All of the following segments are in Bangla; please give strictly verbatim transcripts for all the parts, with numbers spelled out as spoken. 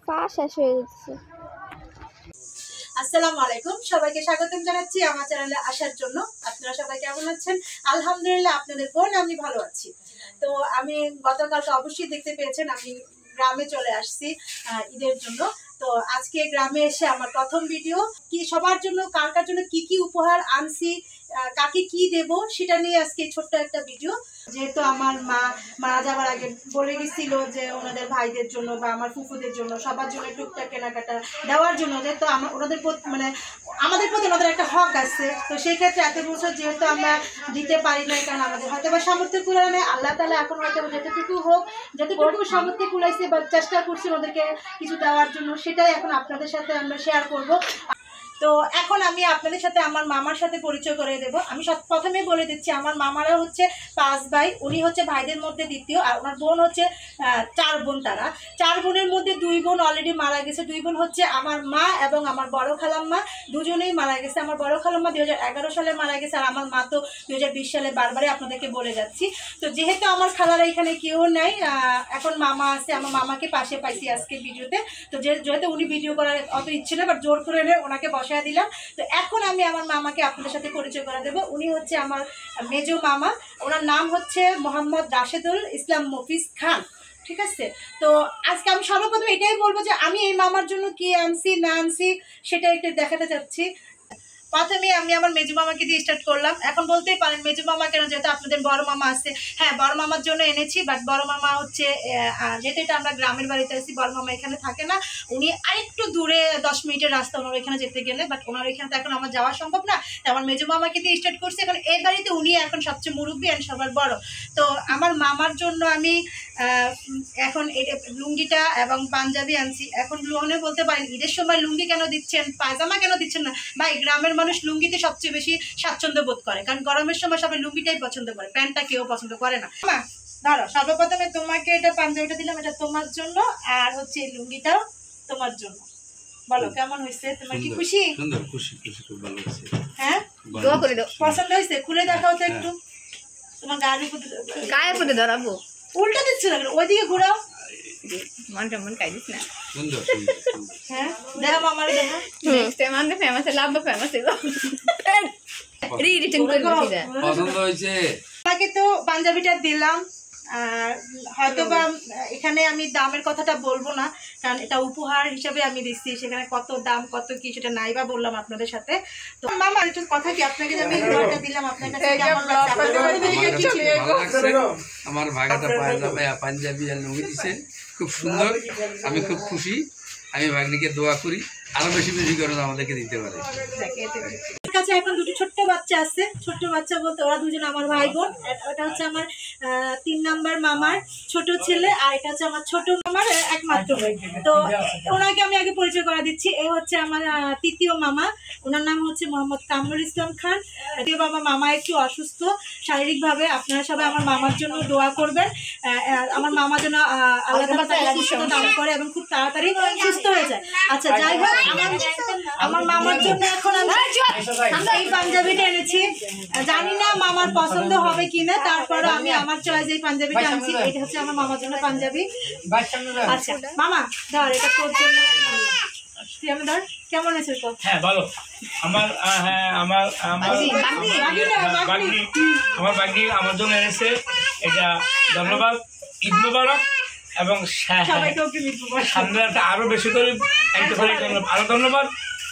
পা শেষ হয়ে যাচ্ছে। আসসালামু আলাইকুম, সবাইকে স্বাগতম জানাচ্ছি আমার চ্যানেলে আসার জন্য। আপনারা সবাই কেমন আছেন? আলহামদুলিল্লাহ আপনাদের বোন আমি ভালো আছি। তো আমি গতকালকে অবশ্যই দেখতে পেয়েছেন আমি গ্রামে চলে আসছি ঈদের জন্য। তো আজকে গ্রামে এসে আমার প্রথম ভিডিও, কি সবার জন্য কার কার জন্য কি কি উপহার আনছি, কাকে কি দেব সেটা নিয়ে আজকে ছোট্ট একটা ভিডিও। যেহেতু আমার মা মারা যাওয়ার আগে বলে গেছিল যে ওনাদের ভাইদের জন্য বা আমার ফুফুদের জন্য সবার জন্য টুকটাক কেনাকাটা দেওয়ার জন্য, যেহেতু আমার ওনাদের মানে আমাদের প্রতি ওনাদের একটা হক আছে। তো সেই ক্ষেত্রে এত বছর যেহেতু আমরা দিতে পারি না, কারণ আমাদের হয়তো বা সামর্থ্য কুলায় নেই, আল্লাহ তাআলা এখন হয়তো যতটুকু হোক যতটুকু সামর্থ্য কুলাইছে বা চেষ্টা করছি ওদেরকে কিছু দেওয়ার জন্য, সেটাই এখন আপনাদের সাথে আমরা শেয়ার করব। তো এখন আমি আপনাদের সাথে আমার মামার সাথে পরিচয় করে দেব। আমি সব প্রথমে বলে দিচ্ছি, আমার মামারা হচ্ছে পাঁচ ভাই, উনি হচ্ছে ভাইদের মধ্যে দ্বিতীয়, আর ওনার বোন হচ্ছে চার বোন। তারা চার বোনের মধ্যে দুই বোন অলরেডি মারা গেছে। দুই বোন হচ্ছে আমার মা এবং আমার বড় খালাম্মা, দুজনেই মারা গেছে। আমার বড় খালাম্মা দুই হাজার এগারো সালে মারা গেছে, আর আমার মা তো দুই হাজার বিশ সালে। বারবারই আপনাদেরকে বলে যাচ্ছি। তো যেহেতু আমার খালারা এখানে কেউ নেই, এখন মামা আছে, আমার মামাকে পাশে পাইছি আজকে ভিডিওতে। তো যেহেতু উনি ভিডিও করার অত ইচ্ছে না, বাট জোর করে এনে ওনাকে বসায় দিলাম। তো এখন আমি আমার মামাকে আপনাদের সাথে পরিচয় করে দেবো। উনি হচ্ছে আমার মেজো মামা, ওনার নাম হচ্ছে মোহাম্মদ রাশেদুল ইসলাম মফিজ খান। ঠিক আছে? তো আজকে আমি সর্বপ্রথম এটাই বলবো যে আমি এই মামার জন্য কি আনছি না আনছি সেটা একটু দেখাতে চাচ্ছি। প্রথমে আমি আমার মেজো মামাকে দিয়ে স্টার্ট করলাম। এখন বলতেই পারেন মেজো মামা কেন, যেহেতু আপনাদের বড় মামা আছে। হ্যাঁ, বড় মামার জন্য এনেছি, বাট বড় মামা হচ্ছে যেহেতু এটা আমরা গ্রামের বাড়িতে আছি, বড় মামা এখানে থাকে না, উনি আরেকটু দূরে দশ মিনিটের রাস্তা ওনার এখানে যেতে গেলে, বাট ওনার এখানে তো এখন আমার যাওয়া সম্ভব না। তো আমার মেজো মামাকে দিয়ে স্টার্ট করছি। এখন এই বাড়িতে উনি এখন সবচেয়ে মুরব্বী আর সবার বড়। তো আমার মামার জন্য আমি এখন লুঙ্গিটা এবং পাঞ্জাবি আনছি। এখন লুঙ্গি বলতে পারেন ঈদের সময় লুঙ্গি কেন দিচ্ছেন, পায়জামা কেন দিচ্ছেন না? ভাই, গ্রামের মানুষ লুঙ্গিতে সবচেয়ে বেশি স্বাচ্ছন্দ্য বোধ করে, কারণ গরমের সময় সবাই লুঙ্গিটাই পছন্দ করে, প্যান্টটা কেউ পছন্দ করে না। ধরো, সর্বপ্রথমে তোমাকে এটা পাঞ্জাবিটা দিলাম, এটা তোমার জন্য, আর হচ্ছে এই লুঙ্গিটাও তোমার জন্য। বলো কেমন হয়েছে? তোমার কি খুশি? সুন্দর, খুশি খুশি, খুব ভালো হয়েছে। হ্যাঁ, দোয়া করে দাও। পছন্দ হয়েছে? খুলে দেখাও তো একটু। তোমার গায়ের উপর গায়ের উপরে ধরাবো। উল্টা দিচ্ছ না, ওইদিকে ঘোরাও। মনটা মন খাই দিস না। সুন্দর। হ্যাঁ, দেখা মামারে দেখা। নেক্সট টাইম আমাদের ফেমাস লাভ ফেমাস হইব। রি রিটার্ন করে দিছি। পছন্দ হয়েছে। তাকে তো পাঞ্জাবিটা দিলাম। আর হয়তো বা এখানে আমি দামের কথাটা বলবো না, কারণ এটা উপহার হিসাবে আমি দিচ্ছি, সেখানে কত দাম কত কি সেটা নাই বা বললাম আপনাদের সাথে। তো মামা একটু কথা কি, আপনাকে যে আমি উপহারটা দিলাম আপনার কাছে কেমন লাগছে? আমার ভাগাটা পায়জামা পাঞ্জাবি আর লুঙ্গি দিছে, খুব সুন্দর। আমি খুব খুশি। আমি ভাগ্নিকে দোয়া করি আরো বেশি বেশি করে আমাদেরকে দিতে পারে। কাছে এখন দুটো ছোট্ট বাচ্চা আছে। ছোট্ট বাচ্চা বলতে ওরা দুজন আমার ভাই বোন। এটা হচ্ছে আমার তিন নাম্বার মামার ছোট ছেলে, আর এটা হচ্ছে আমার ছোট মামার একমাত্র ভাই। তো ওনাকে আমি আগে পরিচয় করে দিচ্ছি। এ হচ্ছে আমার তৃতীয় মামা, ওনার নাম হচ্ছে মোহাম্মদ কামরুল ইসলাম খান। তৃতীয় মামা মামা একটু অসুস্থ শারীরিকভাবে, আপনারা সবাই আমার মামার জন্য দোয়া করবেন। আমার মামা যেন আল্লাহ তাআলা সুস্থতা দান করে এবং খুব তাড়াতাড়ি সুস্থ হয়ে যায়। আচ্ছা, যাই হোক, আমার আমার মামার জন্য এখন আমি এই পাঞ্জাবিটা এনেছি। জানি না মামার পছন্দ হবে কিনা, তারপরও আমি আমার চয়েস এই পাঞ্জাবিটা আনছি। এটা হচ্ছে আমার মামার জন্য পাঞ্জাবি। আচ্ছা মামা, ধর এটা তোর জন্য। ধর, কেমন আছে তো? হ্যাঁ বলো। আমার হ্যাঁ আমার আমার বাগনি আমার বাগনি আমার জন্য এনেছে এটা। ধন্যবাদ, ঈদ মোবারক। এবং সামনে আরো বেশি করে আরো ধন্যবাদ।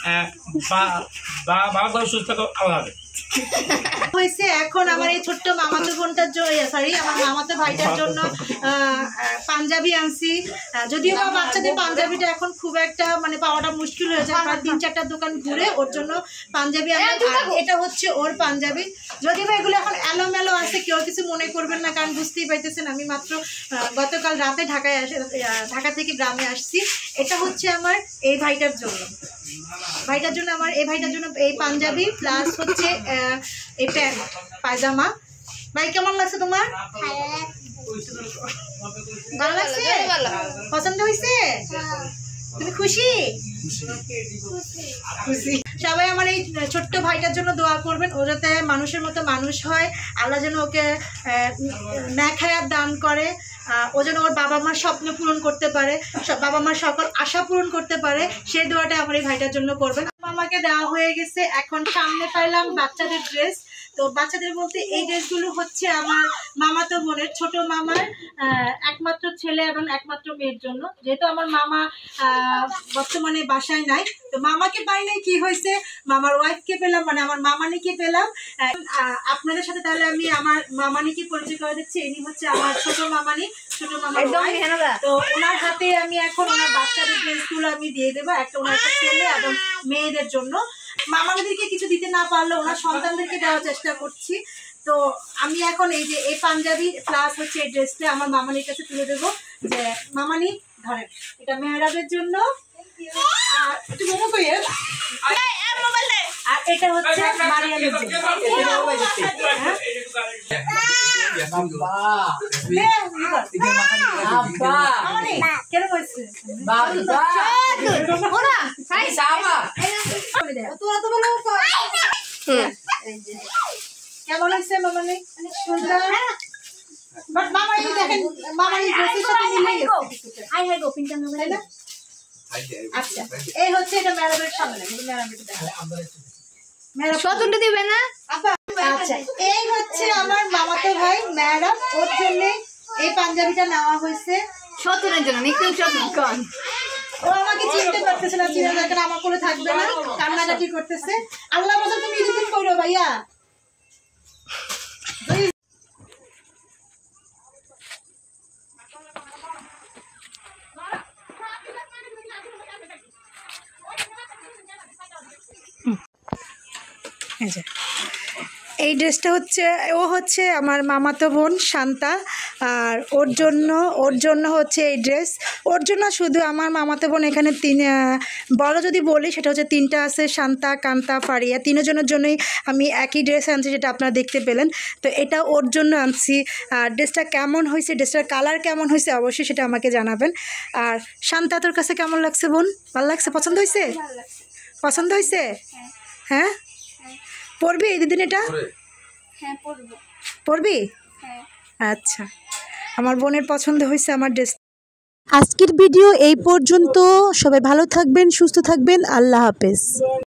হয়েছে এখন আমার এই ছোট্ট মামাতো বোনটার জন্য, সরি আমার মামাতো ভাইটার জন্য পাঞ্জাবি আনছি। যদিও বা বাচ্চাদের পাঞ্জাবিটা এখন খুব একটা মানে পাওয়াটা মুশকিল হয়ে যায়, তিন চারটা দোকান ঘুরে ওর জন্য পাঞ্জাবি আনলাম। এটা হচ্ছে ওর পাঞ্জাবি। যদিও বা এগুলো এখন এলোমেলো আছে, কেউ কিছু মনে করবেন না, কারণ বুঝতেই পাইতেছেন আমি মাত্র গতকাল রাতে ঢাকায় আসে ঢাকা থেকে গ্রামে আসছি। এটা হচ্ছে আমার এই ভাইটার জন্য, ভাইটার জন্য আমার এই ভাইটার জন্য এই পাঞ্জাবি প্লাস হচ্ছে এই প্যান্ট পায়জামা। ভাই কেমন লাগছে তোমার? ভালো লাগছে? পছন্দ হয়েছে? তুমি খুশি? খুশি। সবাই আমার এই ছোট্ট ভাইটার জন্য দোয়া করবেন, ও যাতে মানুষের মতো মানুষ হয়, আল্লাহ যেন ওকে নেক হায়াত দান করে। ও যেন ওর বাবা মার স্বপ্ন পূরণ করতে পারে, বাবা মার সকল আশা পূরণ করতে পারে, সেই দোয়াটা আমার এই ভাইটার জন্য করবেন। মামাকে দেওয়া হয়ে গেছে, এখন সামনে পাইলাম বাচ্চাদের ড্রেস। তো বাচ্চাদের বলতে এই ড্রেসগুলো হচ্ছে আমার মামাতো বোনের, ছোট মামার একমাত্র ছেলে এবং একমাত্র মেয়ের জন্য। যেহেতু আমার মামা বর্তমানে বাসায় নাই, তো মামাকে পাই নাই, কি হয়েছে মামার ওয়াইফকে পেলাম, মানে আমার মামানিকে পেলাম। আপনাদের সাথে তাহলে আমি আমার মামানিকে পরিচয় করে দিচ্ছি। ইনি হচ্ছে আমার ছোট মামানি, ছোট মামার ওয়াইফ। তো ওনার হাতে আমি এখন ওনার বাচ্চাদের ড্রেসগুলো আমি দিয়ে দেবো, একটা ওনার একটা ছেলে এবং মেয়েদের জন্য। মামাদেরকে কিছু দিতে না পারলে ওনার সন্তানদেরকে দেওয়ার চেষ্টা করছি। তো আমি এখন এই যে এই পাঞ্জাবি প্লাস হচ্ছে এই ড্রেসটা আমার মামানির কাছে তুলে দেবো। যে মামানি ধরেন, এটা মেহরাবের জন্য, আর একটু মোমো কই আর এটা হচ্ছে মারিয়ামের জন্য। কেন বলছে কেমন হয়েছে মামানি? সুন্দর। বাট মামানি দেখেন, মামানি ড্রেসের সাথে মিলে গেছে। আই হাই গো পিঙ্ক কালার, তাই না? আচ্ছা, এই হচ্ছে এটা ম্যারাবের সামনে, ম্যারাবের দেখো ম্যারাব শতটা দিবে না আপা। আচ্ছা, এই হচ্ছে আমার মামাতো ভাই ম্যারাব, ওর জন্য এই পাঞ্জাবিটা নেওয়া হয়েছে। শতটার জন্য নিকুন শতন কোন ও আমাকে চিনতে পারতেছে না, চিনে দেখেন আমার কোলে থাকবে না, কান্নাকাটি করতেছে। আল্লাহ বলে তুমি ইদিন করো ভাইয়া। এই ড্রেসটা হচ্ছে, ও হচ্ছে আমার মামাতো বোন শান্তা, আর ওর জন্য ওর জন্য হচ্ছে এই ড্রেস। ওর জন্য শুধু আমার মামাতো বোন এখানে তিন বড় যদি বলি সেটা হচ্ছে তিনটা আছে, শান্তা, কান্তা, ফারিয়া, তিনজনের জন্যই আমি একই ড্রেস আনছি, যেটা আপনারা দেখতে পেলেন। তো এটা ওর জন্য আনছি। আর ড্রেসটা কেমন হয়েছে, ড্রেসটার কালার কেমন হয়েছে অবশ্যই সেটা আমাকে জানাবেন। আর শান্তা, তোর কাছে কেমন লাগছে বোন? ভালো লাগছে? পছন্দ হয়েছে? পছন্দ হয়েছে? হ্যাঁ, পরবি এই দিন এটা? হ্যাঁ পরবো। পরবি? হ্যাঁ। আচ্ছা, আমার বোনের পছন্দ হয়েছে আমার ড্রেস। আজকের ভিডিও এই পর্যন্ত। সবাই ভালো থাকবেন, সুস্থ থাকবেন। আল্লাহ হাফেজ।